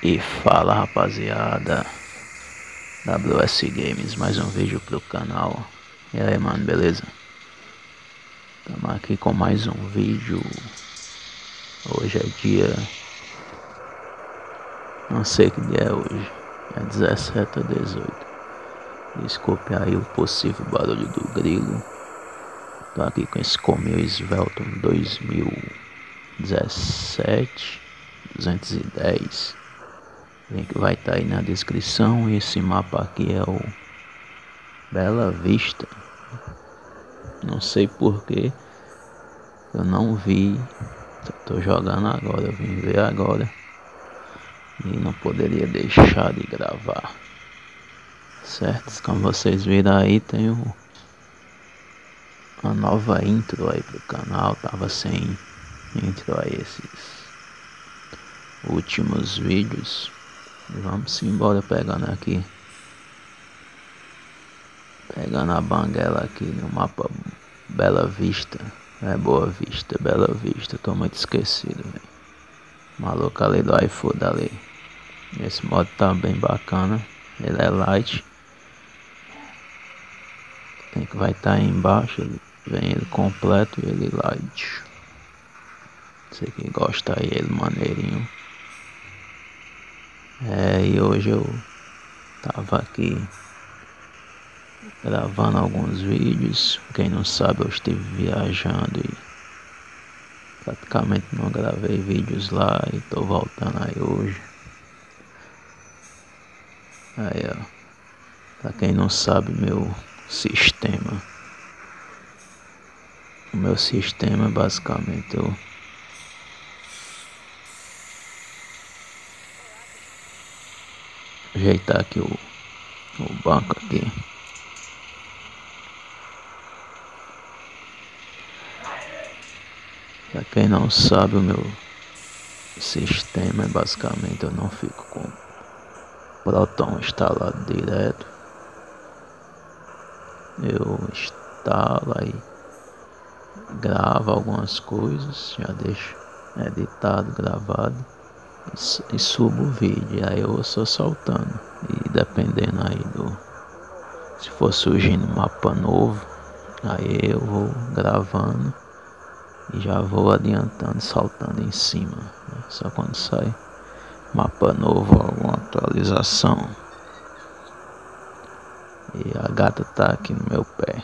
E fala, rapaziada, WS Games, mais um vídeo pro canal. E aí, mano, beleza? Estamos aqui com mais um vídeo. Hoje é dia... não sei que dia é hoje. É 17 ou 18. Desculpe aí o possível barulho do grilo. Tô aqui com esse Comil Svelton 2017 210. Link vai estar aí na descrição. E esse mapa aqui é o Bela Vista. Não sei porquê eu não vi. Tô jogando agora, eu vim ver agora e não poderia deixar de gravar, certo? Como vocês viram aí, tem uma nova intro aí pro canal. Tava sem intro aí esses últimos vídeos. E vamos embora pegando aqui, pegando a banguela aqui no mapa Bela Vista. É Boa Vista, Bela Vista, tô muito esquecido, velho. Maluco ali do iFood ali. Esse modo tá bem bacana. Ele é light. Tem que vai estar aí embaixo. Vem ele completo e ele light. Você que gosta aí, ele maneirinho. E hoje eu tava aqui gravando alguns vídeos. Quem não sabe, eu estive viajando e praticamente não gravei vídeos lá e tô voltando aí hoje. Aí, ó, pra quem não sabe, meu sistema, o meu sistema basicamente eu ajeitar aqui o banco aqui. Pra quem não sabe, o meu sistema é basicamente eu não fico com o Proton instalado direto. Eu instalo aí, gravo algumas coisas, já deixo editado, gravado e subo o vídeo. Aí eu vou só soltando e dependendo aí se for surgindo mapa novo, aí eu vou gravando e já vou adiantando, saltando em cima, né? Só quando sai mapa novo, alguma atualização. E a gata tá aqui no meu pé.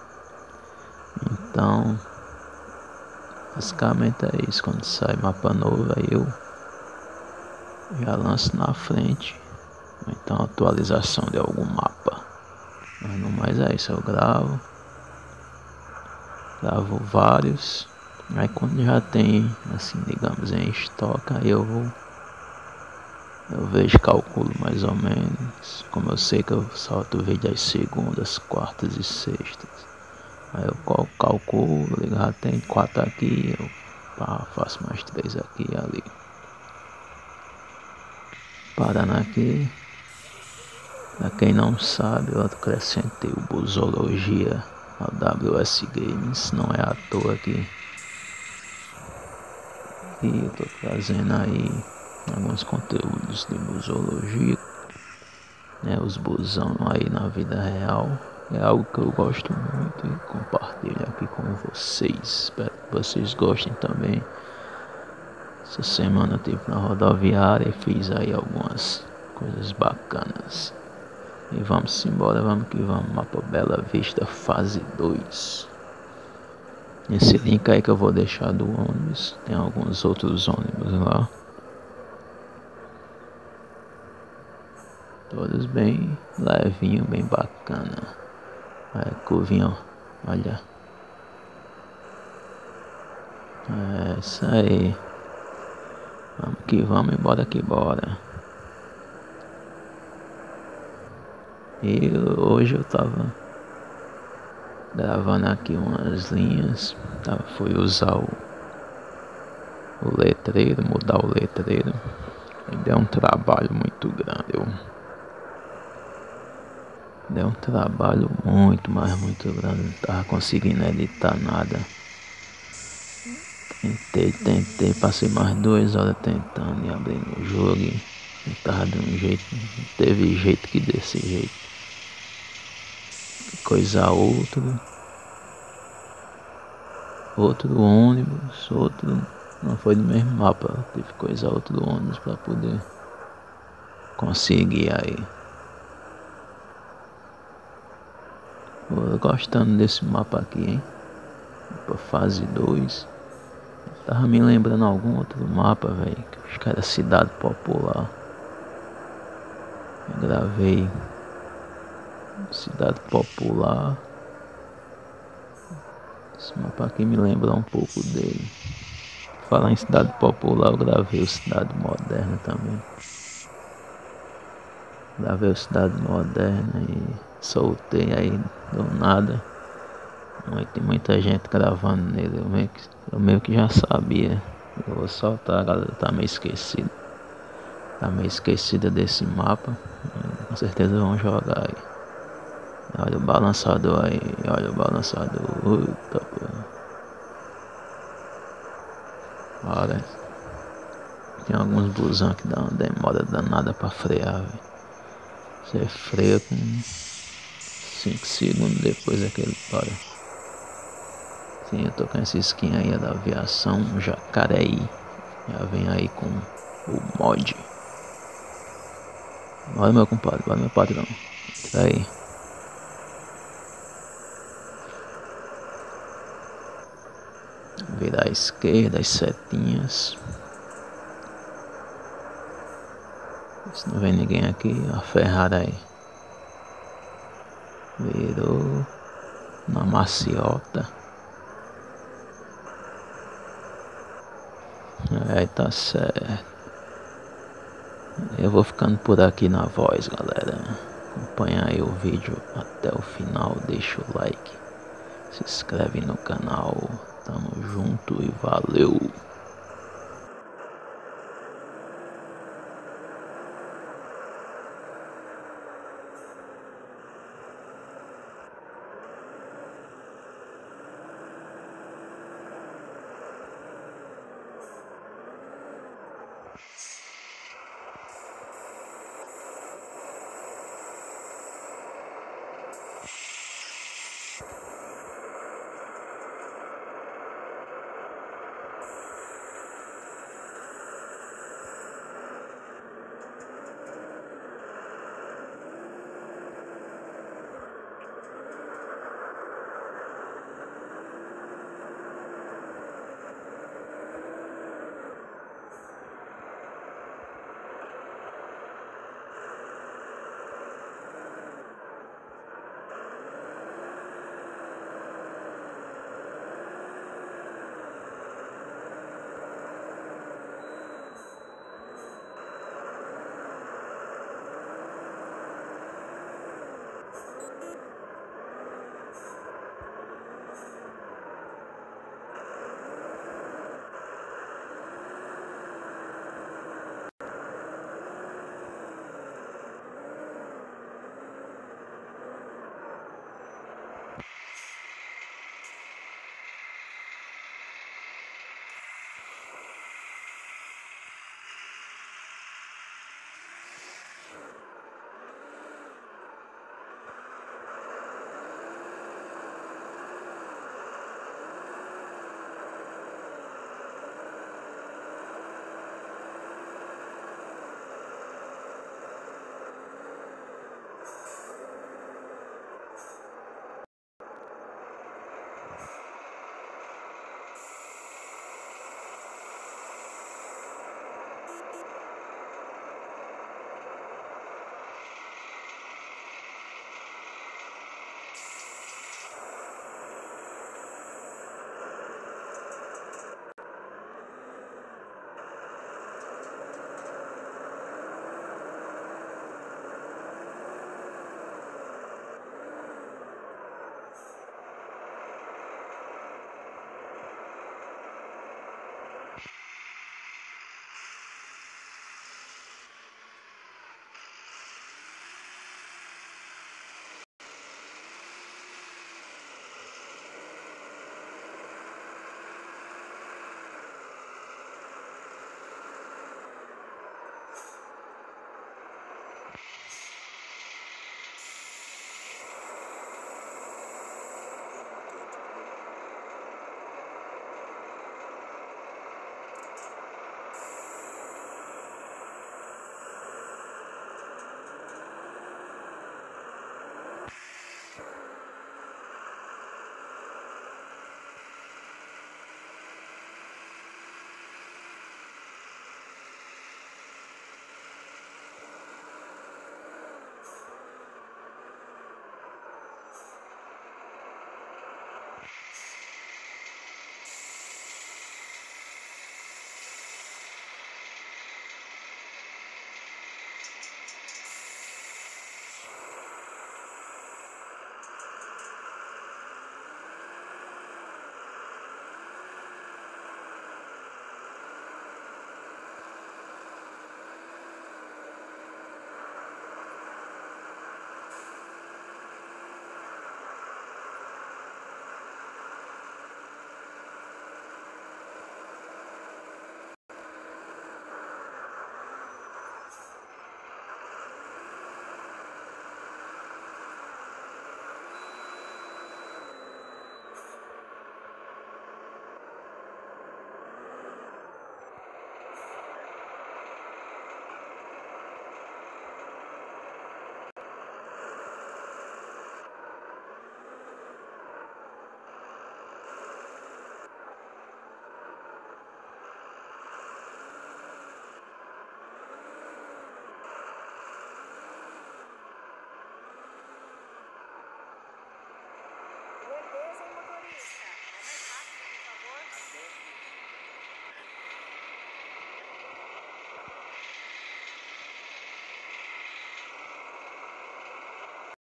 Então basicamente é isso. Quando sai mapa novo, aí eu já lanço na frente, ou então atualização de algum mapa. Mas no mais é isso, eu gravo vários. Aí quando já tem, assim, digamos, em estoque, aí eu vejo, calculo mais ou menos. Como eu sei que eu solto vídeo às segundas, quartas e sextas, aí eu calculo, já tem 4 aqui, eu faço mais 3 aqui e ali. Parando aqui, pra quem não sabe, eu acrescentei o Busologia ao WS Games. Não é à toa que eu tô trazendo aí alguns conteúdos de busologia, né? Os busão aí na vida real. É algo que eu gosto muito e compartilho aqui com vocês. Espero que vocês gostem também. Essa semana eu estive na rodoviária e fiz aí algumas coisas bacanas. E vamos embora, vamos que vamos. Mapa Bela Vista fase 2. Esse link aí que eu vou deixar do ônibus. Tem alguns outros ônibus lá, todos bem levinho, bem bacana. Curvinha, olha. É isso aí. Vamos que vamos, e bora que bora. E hoje eu tava gravando aqui umas linhas. Fui usar o letreiro, mudar o letreiro. E deu um trabalho muito grande. Deu um trabalho muito, mas muito grande. Não tava conseguindo editar nada. Tentei, passei mais 2 horas tentando e abrindo o jogo Tava de um jeito, não teve jeito que desse jeito. Coisa outro ônibus, outro, não foi no mesmo mapa, tive que coisar outro ônibus pra poder conseguir aí. Tô gostando desse mapa aqui, hein? Pra fase 2. Tava me lembrando algum outro mapa, velho. Acho que era Cidade Popular. Eu gravei Cidade Popular. Esse mapa aqui me lembra um pouco dele. Falar em Cidade Popular, eu gravei o Cidade Moderna também. Gravei o Cidade Moderna e soltei aí do nada. Tem muita gente gravando nele. Eu meio que já sabia. Eu vou soltar, a galera tá meio esquecida. Tá meio esquecida desse mapa. Com certeza vão jogar aí. Olha o balançador aí, olha o balançador. Eita, porra. Olha, tem alguns busão que dá uma demora danada pra frear, velho. Você freia com 5 segundos depois é que ele para. Sim, eu tô com essa skin aí, é da aviação Jacareí. Já vem aí com o mod. Bora meu compadre, bora meu patrão. Entra aí. Virar à esquerda, as setinhas. Se não vem ninguém aqui, a Ferrari aí. Virou na maciota. Aí tá certo. Eu vou ficando por aqui na voz, galera. Acompanha aí o vídeo até o final, deixa o like. Se inscreve no canal. Tamo junto e valeu!